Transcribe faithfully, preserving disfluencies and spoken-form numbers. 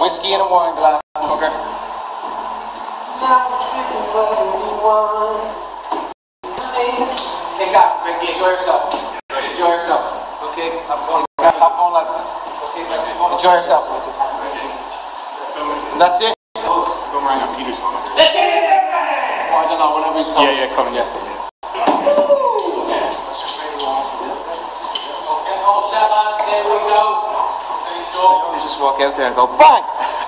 whiskey and a wine glass. Okay. Hey guys, Ricky, enjoy yourself. Enjoy yourself. Okay, have fun. Have fun, lads. Okay, thanks for fun. Enjoy yourself. And that's it. Come around on Peter's phone. Let's get it there! Oh, I don't know, whenever he's talking. Yeah, yeah, coming, yeah. Okay, all set, lads, there we go. Okay, sure. You just walk out there and go, bang!